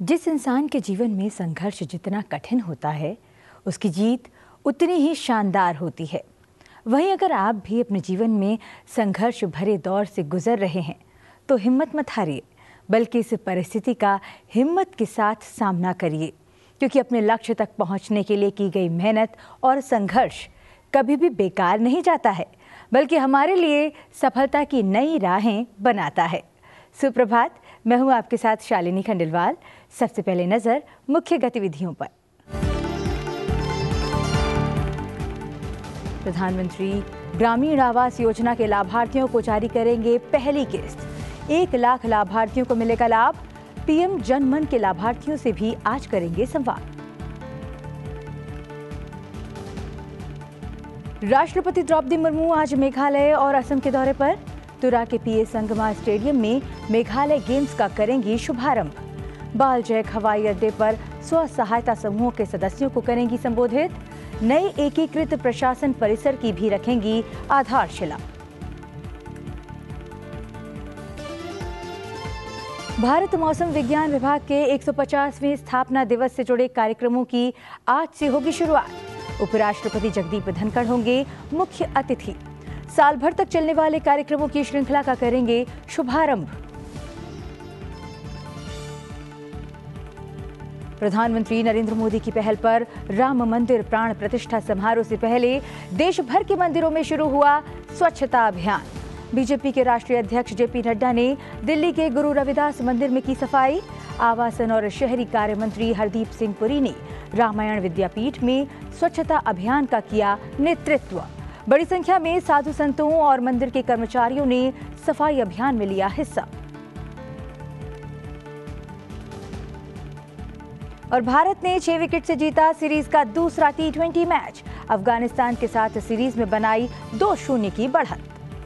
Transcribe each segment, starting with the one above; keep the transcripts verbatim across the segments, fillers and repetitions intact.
जिस इंसान के जीवन में संघर्ष जितना कठिन होता है, उसकी जीत उतनी ही शानदार होती है। वहीं अगर आप भी अपने जीवन में संघर्ष भरे दौर से गुजर रहे हैं, तो हिम्मत मत हारिए, बल्कि इस परिस्थिति का हिम्मत के साथ सामना करिए, क्योंकि अपने लक्ष्य तक पहुंचने के लिए की गई मेहनत और संघर्ष कभी भी बेकार नहीं जाता है, बल्कि हमारे लिए सफलता की नई राहें बनाता है। सुप्रभात, मैं हूं आपके साथ शालिनी खंडेलवाल। सबसे पहले नजर मुख्य गतिविधियों पर। प्रधानमंत्री ग्रामीण आवास योजना के लाभार्थियों को जारी करेंगे पहली किस्त। एक लाख लाभार्थियों को मिलेगा लाभ। पीएम जनमन के लाभार्थियों से भी आज करेंगे संवाद। राष्ट्रपति द्रौपदी मुर्मू आज मेघालय और असम के दौरे पर। तुरा के पीए संगमा स्टेडियम में मेघालय गेम्स का करेंगी शुभारंभ। बालजैक हवाई अड्डे पर स्व सहायता समूहों के सदस्यों को करेंगी संबोधित। नए एकीकृत प्रशासन परिसर की भी रखेंगी आधारशिला। भारत मौसम विज्ञान विभाग के एक सौ पचासवें स्थापना दिवस से जुड़े कार्यक्रमों की आज से होगी शुरुआत। उपराष्ट्रपति जगदीप धनखड़ होंगे मुख्य अतिथि। साल भर तक चलने वाले कार्यक्रमों की श्रृंखला का करेंगे शुभारंभ। प्रधानमंत्री नरेंद्र मोदी की पहल पर राम मंदिर प्राण प्रतिष्ठा समारोह से पहले देश भर के मंदिरों में शुरू हुआ स्वच्छता अभियान। बीजेपी के राष्ट्रीय अध्यक्ष जेपी नड्डा ने दिल्ली के गुरु रविदास मंदिर में की सफाई। आवासन और शहरी कार्य मंत्री हरदीप सिंह पुरी ने रामायण विद्यापीठ में स्वच्छता अभियान का किया नेतृत्व। बड़ी संख्या में साधु संतों और मंदिर के कर्मचारियों ने सफाई अभियान में लिया हिस्सा। और भारत ने छह विकेट से जीता सीरीज का दूसरा टी ट्वेंटी मैच। अफगानिस्तान के साथ सीरीज में बनाई दो शून्य की बढ़त।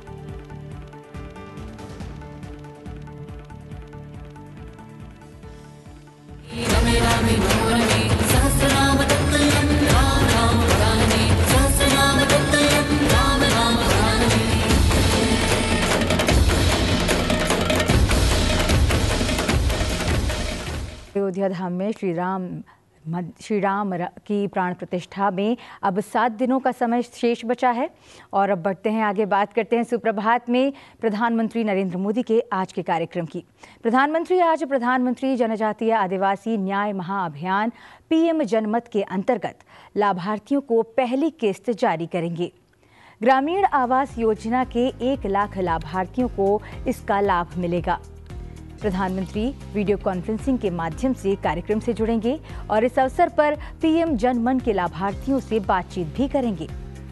अयोध्या धाम में श्री राम श्री राम की प्राण प्रतिष्ठा में अब सात दिनों का समय शेष बचा है। और अब बढ़ते हैं आगे, बात करते हैं सुप्रभात में प्रधानमंत्री नरेंद्र मोदी के आज के कार्यक्रम की। प्रधानमंत्री आज प्रधानमंत्री जनजातीय आदिवासी न्याय महाअभियान पीएम जनमत के अंतर्गत लाभार्थियों को पहली किस्त जारी करेंगे। ग्रामीण आवास योजना के एक लाख लाभार्थियों को इसका लाभ मिलेगा। प्रधानमंत्री वीडियो कॉन्फ्रेंसिंग के माध्यम से कार्यक्रम से जुड़ेंगे और इस अवसर पर पीएम जनमन के लाभार्थियों से बातचीत भी करेंगे।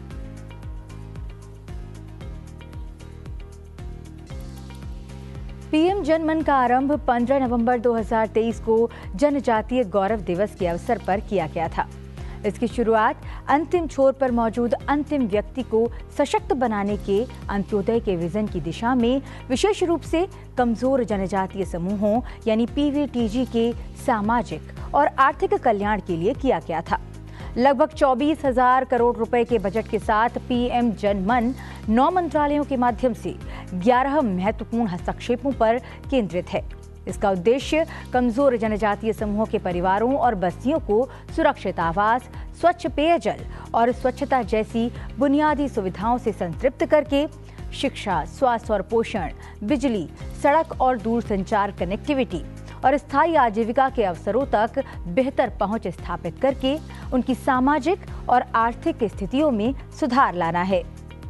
पीएम जनमन का आरंभ पंद्रह नवंबर दो हज़ार तेईस को जनजातीय गौरव दिवस के अवसर पर किया गया था। इसकी शुरुआत अंतिम छोर पर मौजूद अंतिम व्यक्ति को सशक्त बनाने के अंत्योदय के विजन की दिशा में विशेष रूप से कमजोर जनजातीय समूहों यानी पीवीटीजी के सामाजिक और आर्थिक कल्याण के लिए किया गया था। लगभग चौबीस हजार करोड़ रुपए के बजट के साथ पीएम जनमन नौ मंत्रालयों के माध्यम से ग्यारह महत्वपूर्ण हस्तक्षेपों पर केंद्रित है। इसका उद्देश्य कमजोर जनजातीय समूहों के परिवारों और बस्तियों को सुरक्षित आवास, स्वच्छ पेयजल और स्वच्छता जैसी बुनियादी सुविधाओं से संतृप्त करके शिक्षा, स्वास्थ्य और पोषण, बिजली, सड़क और दूरसंचार कनेक्टिविटी और स्थायी आजीविका के अवसरों तक बेहतर पहुंच स्थापित करके उनकी सामाजिक और आर्थिक स्थितियों में सुधार लाना है।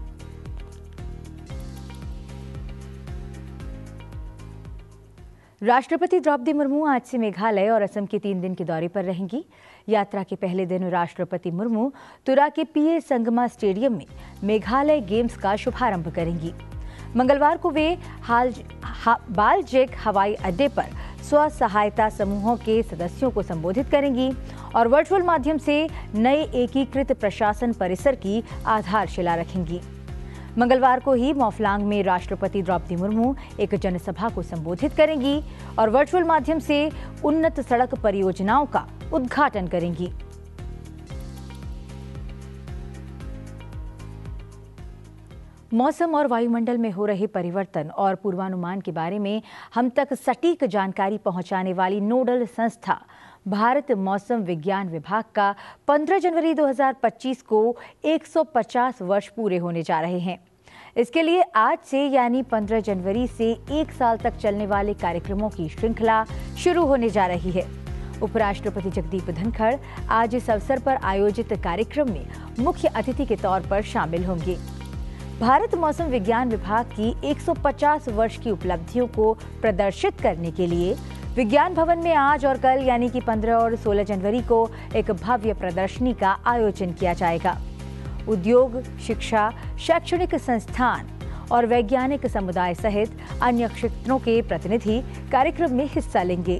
राष्ट्रपति द्रौपदी मुर्मू आज से मेघालय और असम के तीन दिन के दौरे पर रहेंगी। यात्रा के पहले दिन राष्ट्रपति मुर्मू तुरा के पीए संगमा स्टेडियम में मेघालय गेम्स का शुभारंभ करेंगी। मंगलवार को वे हाल हा, बालजैक हवाई अड्डे पर स्व सहायता समूहों के सदस्यों को संबोधित करेंगी और वर्चुअल माध्यम से नए एकीकृत प्रशासन परिसर की आधारशिला रखेंगी। मंगलवार को ही मौफलांग में राष्ट्रपति द्रौपदी मुर्मू एक जनसभा को संबोधित करेंगी और वर्चुअल माध्यम से उन्नत सड़क परियोजनाओं का उद्घाटन करेंगी। मौसम और वायुमंडल में हो रहे परिवर्तन और पूर्वानुमान के बारे में हम तक सटीक जानकारी पहुंचाने वाली नोडल संस्था भारत मौसम विज्ञान विभाग का पंद्रह जनवरी दो हज़ार पच्चीस को एक सौ पचास वर्ष पूरे होने जा रहे हैं। इसके लिए आज से यानी पंद्रह जनवरी से एक साल तक चलने वाले कार्यक्रमों की श्रृंखला शुरू होने जा रही है। उपराष्ट्रपति जगदीप धनखड़ आज इस अवसर पर आयोजित कार्यक्रम में मुख्य अतिथि के तौर पर शामिल होंगे। भारत मौसम विज्ञान विभाग की एक सौ पचास वर्ष की उपलब्धियों को प्रदर्शित करने के लिए विज्ञान भवन में आज और कल यानी कि पंद्रह और सोलह जनवरी को एक भव्य प्रदर्शनी का आयोजन किया जाएगा। उद्योग, शिक्षा, शैक्षणिक संस्थान और वैज्ञानिक समुदाय सहित अन्य क्षेत्रों के प्रतिनिधि कार्यक्रम में हिस्सा लेंगे।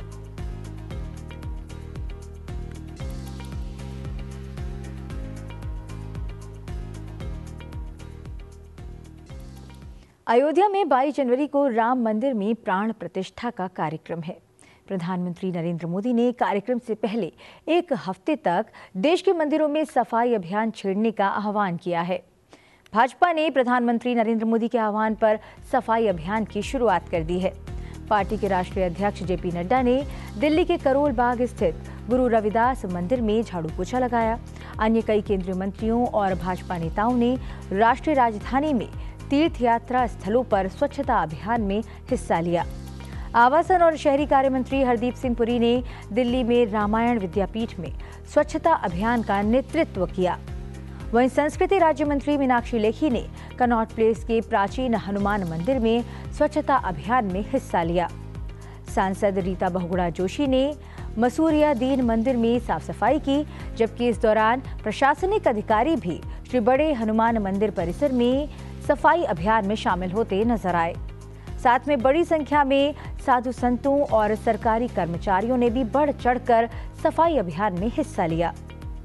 अयोध्या में बाईस जनवरी को राम मंदिर में प्राण प्रतिष्ठा का कार्यक्रम है। प्रधानमंत्री नरेंद्र मोदी ने कार्यक्रम से पहले एक हफ्ते तक देश के मंदिरों में सफाई अभियान छेड़ने का आह्वान किया है। भाजपा ने प्रधानमंत्री नरेंद्र मोदी के आह्वान पर सफाई अभियान की शुरुआत कर दी है। पार्टी के राष्ट्रीय अध्यक्ष जेपी नड्डा ने दिल्ली के करोल बाग स्थित गुरु रविदास मंदिर में झाड़ू पोछा लगाया। अन्य कई केंद्रीय मंत्रियों और भाजपा नेताओं ने राष्ट्रीय राजधानी में तीर्थ यात्रा स्थलों पर स्वच्छता अभियान में हिस्सा लिया। आवासन और शहरी कार्य मंत्री हरदीप सिंह पुरी ने दिल्ली में रामायण विद्यापीठ में स्वच्छता अभियान का नेतृत्व किया। वहीं संस्कृति राज्य मंत्री मीनाक्षी लेखी ने कनॉट प्लेस के प्राचीन हनुमान मंदिर में स्वच्छता अभियान में हिस्सा लिया। सांसद रीता बहुगुणा जोशी ने मसूरिया दीन मंदिर में साफ सफाई की, जबकि इस दौरान प्रशासनिक अधिकारी भी श्री बड़े हनुमान मंदिर परिसर में सफाई अभियान में शामिल होते नजर आए। साथ में बड़ी संख्या में साधु संतों और सरकारी कर्मचारियों ने भी बढ़ चढ़कर सफाई अभियान में हिस्सा लिया।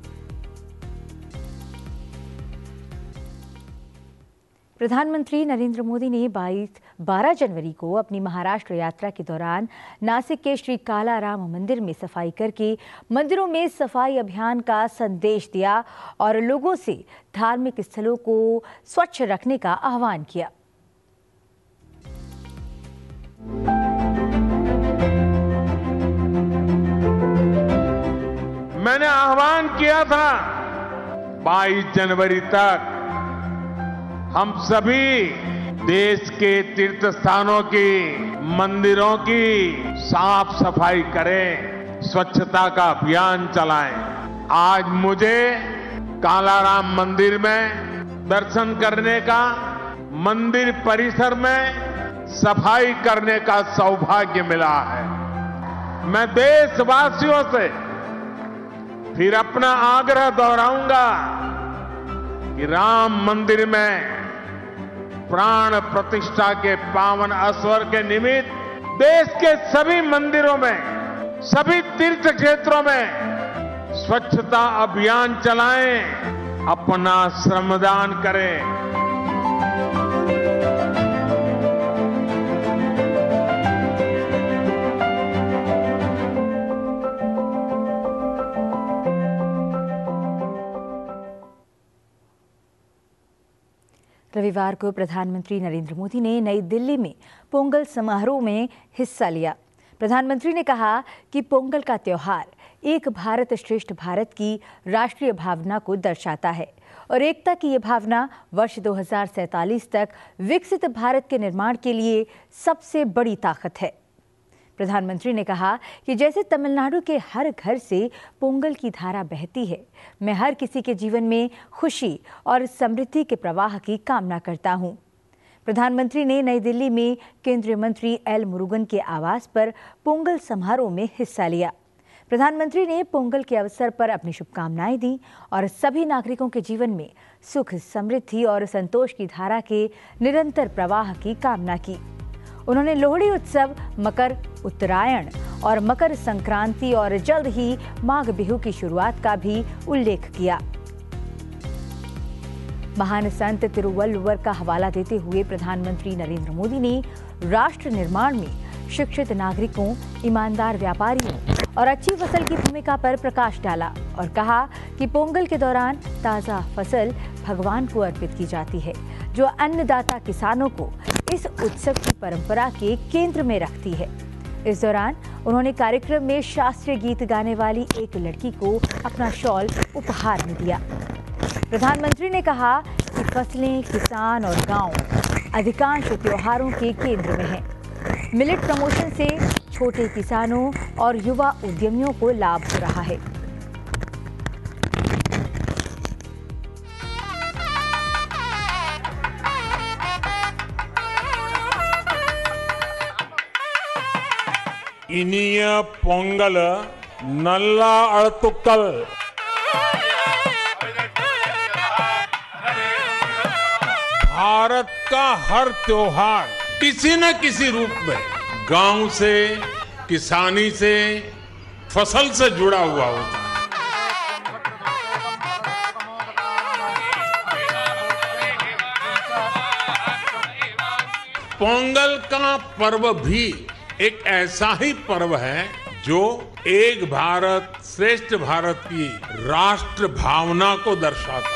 प्रधानमंत्री नरेंद्र मोदी ने बाईस बारह जनवरी को अपनी महाराष्ट्र यात्रा के दौरान नासिक के श्री कालाराम मंदिर में सफाई करके मंदिरों में सफाई अभियान का संदेश दिया और लोगों से धार्मिक स्थलों को स्वच्छ रखने का आह्वान किया। मैंने आह्वान किया था बाईस जनवरी तक हम सभी देश के तीर्थ स्थानों की, मंदिरों की साफ सफाई करें, स्वच्छता का अभियान चलाएं। आज मुझे कालाराम मंदिर में दर्शन करने का, मंदिर परिसर में सफाई करने का सौभाग्य मिला है। मैं देशवासियों से फिर अपना आग्रह दोहराऊंगा कि राम मंदिर में प्राण प्रतिष्ठा के पावन अवसर के निमित्त देश के सभी मंदिरों में, सभी तीर्थ क्षेत्रों में स्वच्छता अभियान चलाएं, अपना श्रमदान करें। रविवार को प्रधानमंत्री नरेंद्र मोदी ने नई दिल्ली में पोंगल समारोह में हिस्सा लिया। प्रधानमंत्री ने कहा कि पोंगल का त्योहार एक भारत श्रेष्ठ भारत की राष्ट्रीय भावना को दर्शाता है और एकता की ये भावना वर्ष दो हज़ार सैंतालीस तक विकसित भारत के निर्माण के लिए सबसे बड़ी ताकत है। प्रधानमंत्री ने कहा कि जैसे तमिलनाडु के हर घर से पोंगल की धारा बहती है, मैं हर किसी के जीवन में खुशी और समृद्धि के प्रवाह की कामना करता हूं। प्रधानमंत्री ने नई दिल्ली में केंद्रीय मंत्री एल मुरुगन के आवास पर पोंगल समारोह में हिस्सा लिया। प्रधानमंत्री ने पोंगल के अवसर पर अपनी शुभकामनाएं दी और सभी नागरिकों के जीवन में सुख, समृद्धि और संतोष की धारा के निरंतर प्रवाह की कामना की। उन्होंने लोहड़ी उत्सव, मकर, उत्तरायण और मकर संक्रांति और जल्द ही माघ बिहू की शुरुआत का भी उल्लेख किया। महान संत तिरुवल्लुवर का हवाला देते हुए प्रधानमंत्री नरेंद्र मोदी ने राष्ट्र निर्माण में शिक्षित नागरिकों, ईमानदार व्यापारियों और अच्छी फसल की भूमिका पर प्रकाश डाला और कहा कि पोंगल के दौरान ताज़ा फसल भगवान को अर्पित की जाती है, जो अन्नदाता किसानों को इस उत्सव की परंपरा के केंद्र में रखती है। इस दौरान उन्होंने कार्यक्रम में शास्त्रीय गीत गाने वाली एक लड़की को अपना शॉल उपहार में दिया। प्रधानमंत्री ने कहा कि फसलें, किसान और गांव अधिकांश त्योहारों के केंद्र में हैं। मिलेट प्रमोशन से छोटे किसानों और युवा उद्यमियों को लाभ हो रहा है। इनिय पोंगल नल्ला अड़तुक्कल। भारत का हर त्योहार किसी न किसी रूप में गांव से, किसानी से, फसल से जुड़ा हुआ होता है। पोंगल का पर्व भी एक ऐसा ही पर्व है जो एक भारत श्रेष्ठ भारत की राष्ट्र भावना को दर्शाता है।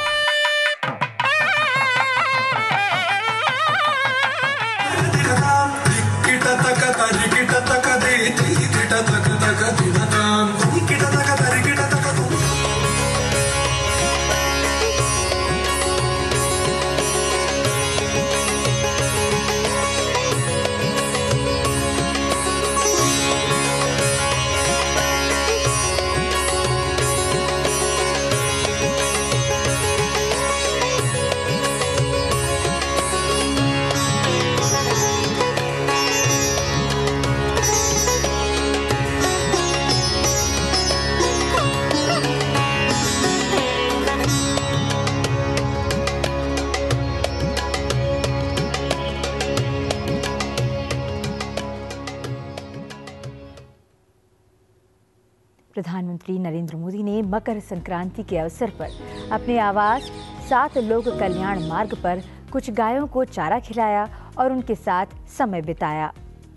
प्रधानमंत्री नरेंद्र मोदी ने मकर संक्रांति के अवसर पर अपने आवास सात लोक कल्याण मार्ग पर कुछ गायों को चारा खिलाया और उनके साथ समय बिताया।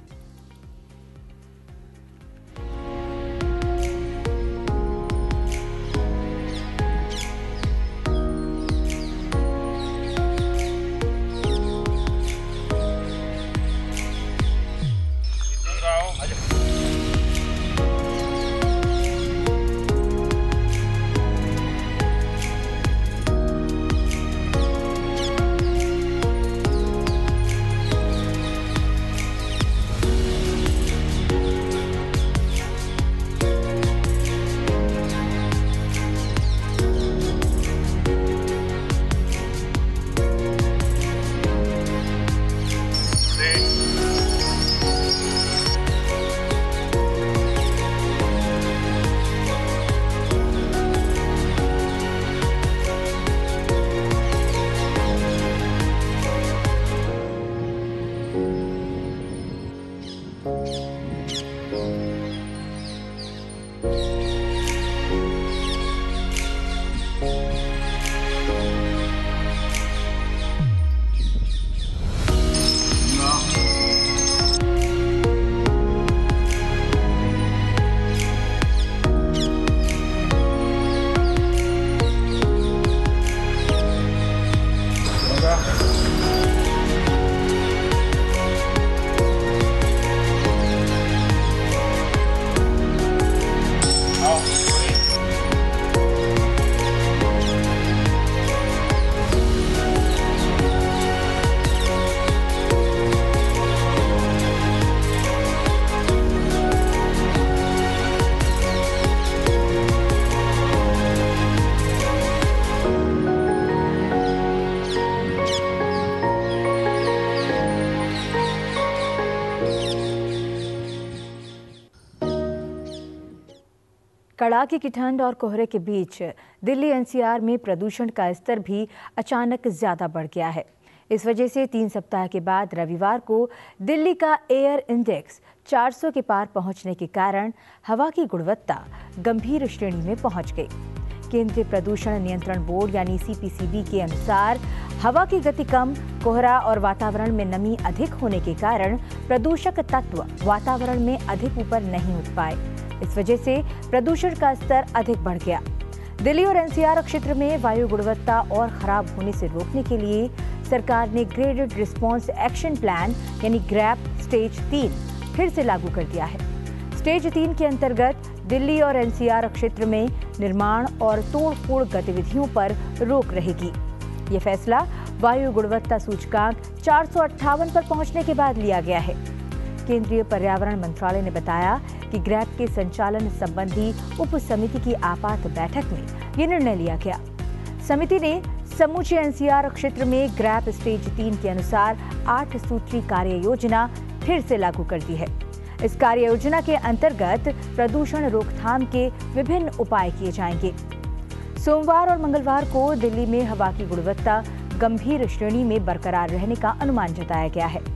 कड़ाके की ठंड और कोहरे के बीच दिल्ली एनसीआर में प्रदूषण का स्तर भी अचानक ज्यादा बढ़ गया है। इस वजह से तीन सप्ताह के बाद रविवार को दिल्ली का एयर इंडेक्स चार सौ के पार पहुंचने के कारण हवा की गुणवत्ता गंभीर श्रेणी में पहुंच गई। केंद्रीय प्रदूषण नियंत्रण बोर्ड यानी सीपीसीबी के अनुसार हवा की गति कम, कोहरा और वातावरण में नमी अधिक होने के कारण प्रदूषक तत्व वातावरण में अधिक ऊपर नहीं उठ पाए। इस वजह से प्रदूषण का स्तर अधिक बढ़ गया। दिल्ली और एनसीआर क्षेत्र में वायु गुणवत्ता और खराब होने से रोकने के लिए सरकार ने ग्रेडेड रिस्पांस एक्शन प्लान यानी ग्रैप स्टेज तीन फिर से लागू कर दिया है। स्टेज तीन के अंतर्गत दिल्ली और एनसीआर क्षेत्र में निर्माण और तोड़फोड़ गतिविधियों पर रोक रहेगी। ये फैसला वायु गुणवत्ता सूचकांक चार सौ अट्ठावन पर पहुंचने के बाद लिया गया है। केंद्रीय पर्यावरण मंत्रालय ने बताया कि ग्रैप के संचालन संबंधी उप समिति की आपात बैठक में ये निर्णय लिया गया। समिति ने समूचे एनसीआर क्षेत्र में ग्रैप स्टेज तीन के अनुसार आठ सूत्री कार्य योजना फिर से लागू कर दी है। इस कार्य योजना के अंतर्गत प्रदूषण रोकथाम के विभिन्न उपाय किए जाएंगे। सोमवार और मंगलवार को दिल्ली में हवा की गुणवत्ता गंभीर श्रेणी में बरकरार रहने का अनुमान जताया गया है।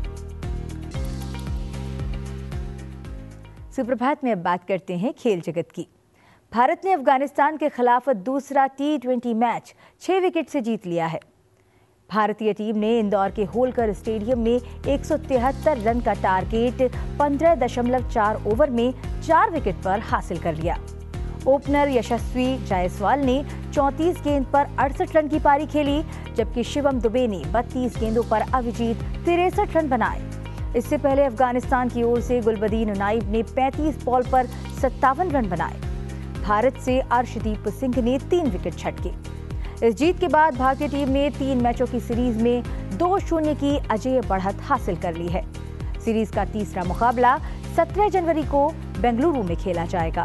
सुप्रभात में अब बात करते हैं खेल जगत की। भारत ने अफगानिस्तान के खिलाफ दूसरा टी ट्वेंटी मैच छह विकेट से जीत लिया है। भारतीय टीम ने इंदौर के होलकर स्टेडियम में एक सौ तिहत्तर रन का टारगेट पंद्रह दशमलव चार ओवर में चार विकेट पर हासिल कर लिया। ओपनर यशस्वी जायसवाल ने चौंतीस गेंद पर अड़सठ रन की पारी खेली, जबकि शिवम दुबे ने बत्तीस गेंदों पर अविजीत तिरसठ रन बनाए। इससे पहले अफगानिस्तान की ओर से गुलबदीन नाइब ने पैंतीस बॉल पर सत्तावन रन बनाए। भारत से अर्शदीप सिंह ने तीन विकेट झटके। इस जीत के बाद भारतीय टीम ने तीन मैचों की सीरीज में दो शून्य की अजेय बढ़त हासिल कर ली है। सीरीज का तीसरा मुकाबला सत्रह जनवरी को बेंगलुरु में खेला जाएगा।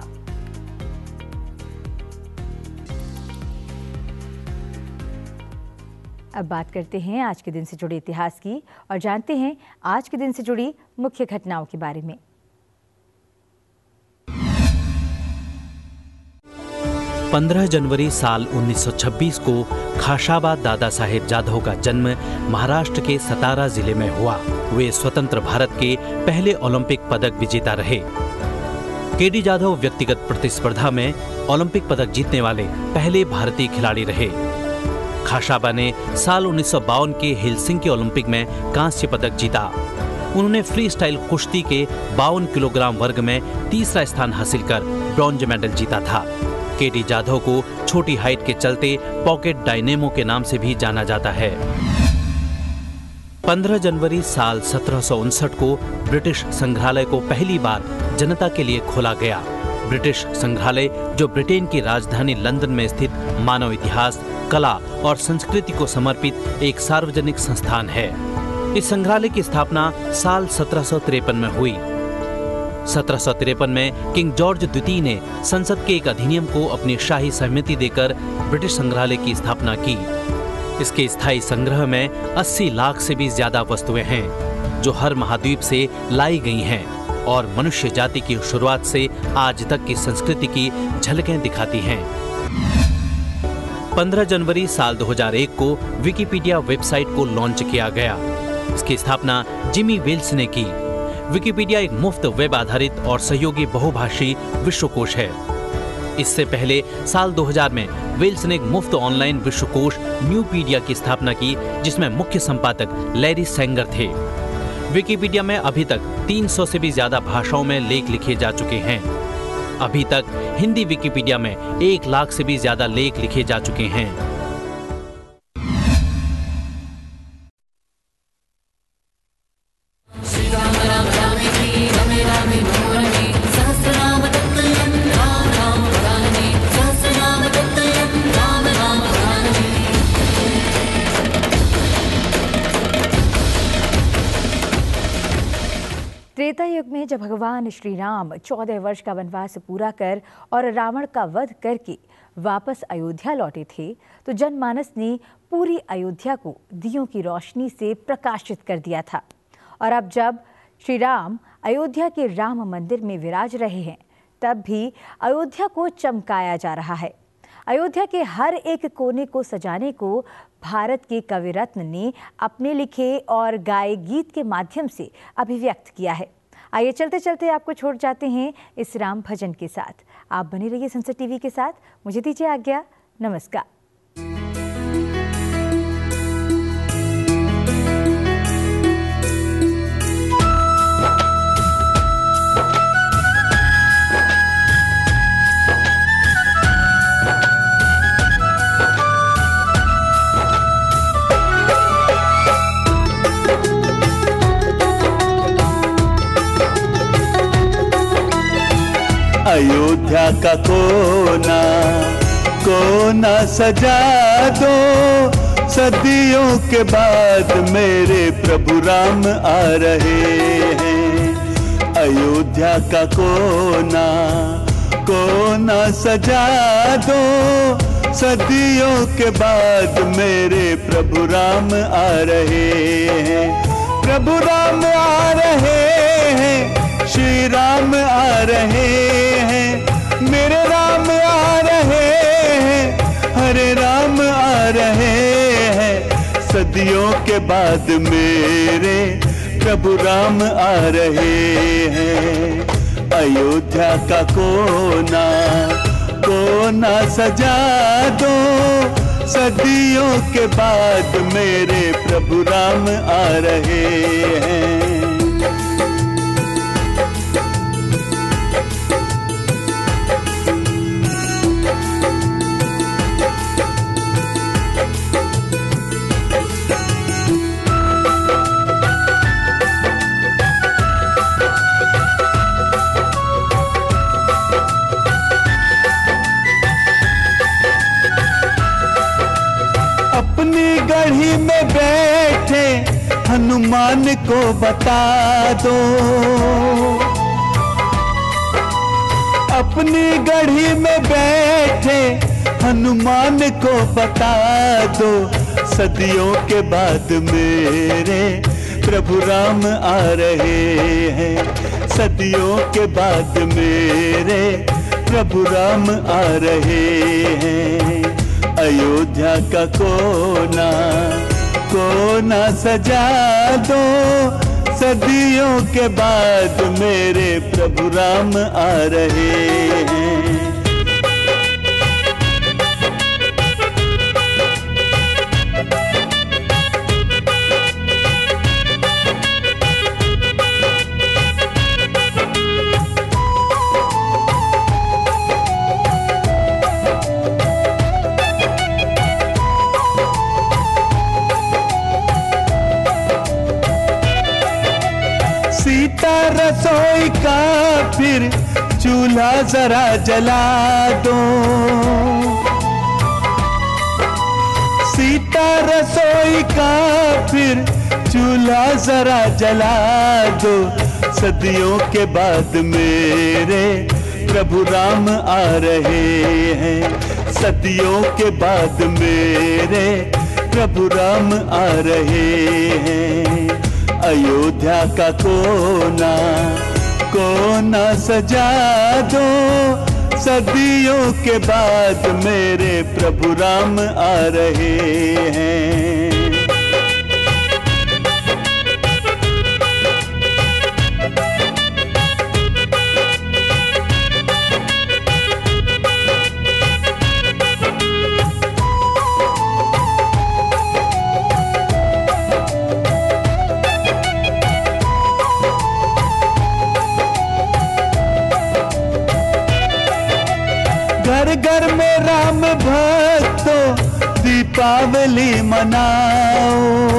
अब बात करते हैं आज के दिन से जुड़े इतिहास की और जानते हैं आज के दिन से जुड़ी मुख्य घटनाओं के बारे में। पंद्रह जनवरी साल उन्नीस सौ छब्बीस को खाशाबा दादा साहेब जाधव का जन्म महाराष्ट्र के सतारा जिले में हुआ। वे स्वतंत्र भारत के पहले ओलंपिक पदक विजेता रहे। केडी जाधव व्यक्तिगत प्रतिस्पर्धा में ओलंपिक पदक जीतने वाले पहले भारतीय खिलाड़ी रहे। खाशाबा ने साल उन्नीस सौ बावन के हेलसिंकी ओलंपिक में कांस्य पदक जीता। उन्होंने फ्री स्टाइल कुश्ती के बावन किलोग्राम वर्ग में तीसरा स्थान हासिल कर ब्रॉन्ज मेडल जीता था। केडी जाधव को छोटी हाइट के चलते पॉकेट डायनेमो के नाम से भी जाना जाता है। पंद्रह जनवरी साल सत्रह सौ उनसठ को ब्रिटिश संग्रहालय को पहली बार जनता के लिए खोला गया। ब्रिटिश संग्रहालय, जो ब्रिटेन की राजधानी लंदन में स्थित मानव इतिहास, कला और संस्कृति को समर्पित एक सार्वजनिक संस्थान है। इस संग्रहालय की स्थापना साल सत्रह सौ तिरपन में हुई। सत्रह सौ तिरपन में किंग जॉर्ज द्वितीय ने संसद के एक अधिनियम को अपनी शाही सहमति देकर ब्रिटिश संग्रहालय की स्थापना की। इसके स्थायी संग्रह में अस्सी लाख से भी ज्यादा वस्तुएं हैं, जो हर महाद्वीप से लाई गई हैं और मनुष्य जाति की शुरुआत से आज तक की संस्कृति की झलकें दिखाती हैं। पंद्रह जनवरी साल दो हज़ार एक को विकिपीडिया वेबसाइट को लॉन्च किया गया। इसकी स्थापना जिमी वेल्स ने की। विकिपीडिया एक मुफ्त वेब आधारित और सहयोगी बहुभाषी विश्वकोश है। इससे पहले साल दो हज़ार में वेल्स ने एक मुफ्त ऑनलाइन विश्वकोश न्यूपीडिया की स्थापना की, जिसमें मुख्य संपादक लैरी सेंगर थे। विकिपीडिया में अभी तक तीन सौ से भी ज्यादा भाषाओं में लेख लिखे जा चुके हैं। अभी तक हिंदी विकिपीडिया में एक लाख से भी ज्यादा लेख लिखे जा चुके हैं। त्रेता युग में जब भगवान श्री राम चौदह वर्ष का वनवास पूरा कर और रावण का वध करके वापस अयोध्या लौटे थे, तो जनमानस ने पूरी अयोध्या को दियों की रोशनी से प्रकाशित कर दिया था। और अब जब श्री राम अयोध्या के राम मंदिर में विराज रहे हैं, तब भी अयोध्या को चमकाया जा रहा है। अयोध्या के हर एक कोने को सजाने को भारत के कवि रत्न ने अपने लिखे और गाए गीत के माध्यम से अभिव्यक्त किया है। आइए चलते चलते आपको छोड़ जाते हैं इस राम भजन के साथ। आप बने रहिए संसद टीवी के साथ। मुझे दीजिए आज्ञा। नमस्कार। अयोध्या का कोना कोना सजा दो, सदियों के बाद मेरे प्रभु राम आ रहे हैं। अयोध्या का कोना कोना सजा दो, सदियों के बाद मेरे प्रभु राम आ रहे हैं। प्रभु राम आ रहे हैं, श्री राम आ रहे हैं, मेरे राम आ रहे हैं, हरे राम आ रहे हैं। सदियों के बाद मेरे प्रभु राम आ रहे हैं। अयोध्या का कोना कोना सजा दो, सदियों के बाद मेरे प्रभु राम आ रहे हैं। गढ़ी में बैठे हनुमान को बता दो, अपनी गढ़ी में बैठे हनुमान को बता दो, सदियों के बाद मेरे प्रभु राम आ रहे हैं। सदियों के बाद मेरे प्रभु राम आ रहे हैं। अयोध्या का कोना कोना सजा दो, सदियों के बाद मेरे प्रभु राम आ रहे हैं। सीता रसोई का फिर चूल्हा जरा जला दो, सीता रसोई का फिर चूल्हा जरा जला दो, सदियों के बाद मेरे प्रभु राम आ रहे हैं। सदियों के बाद मेरे प्रभु राम आ रहे हैं। अयोध्या का कोना कोना सजा दो, सदियों के बाद मेरे प्रभु राम आ रहे हैं। घर घर में राम भक्तों दीपावली मनाओ,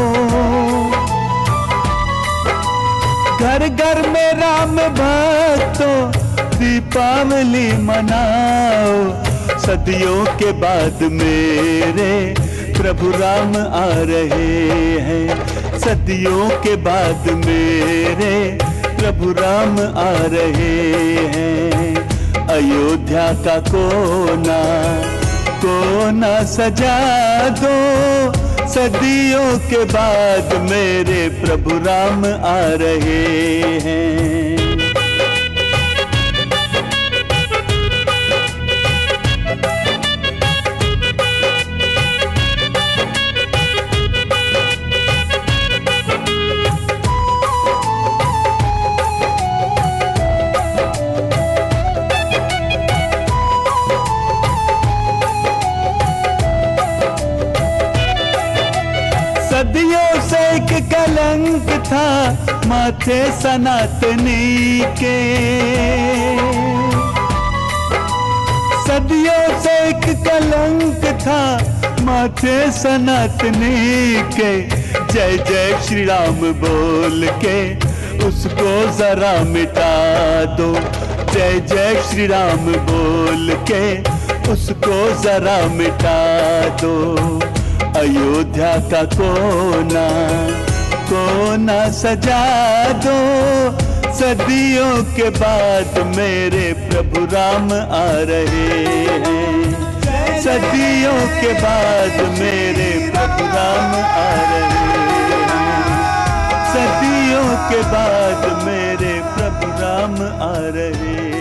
घर घर में राम भक्तों दीपावली मनाओ, सदियों के बाद मेरे प्रभु राम आ रहे हैं। सदियों के बाद मेरे प्रभु राम आ रहे हैं। अयोध्या का कोना कोना सजा दो, सदियों के बाद मेरे प्रभु राम आ रहे हैं। सदियों से एक कलंक था माथे सनातनी के, सदियों से एक कलंक था माथे सनातनी के। जय जय श्री राम बोल के उसको जरा मिटा दो, जय जय श्री राम बोल के उसको जरा मिटा दो। अयोध्या का कोना कोना सजा दो। सदियों के बाद मेरे प्रभु राम आ रहे हैं। सदियों के बाद मेरे प्रभु राम आ रहे हैं। सदियों के बाद मेरे प्रभु राम आ रहे हैं।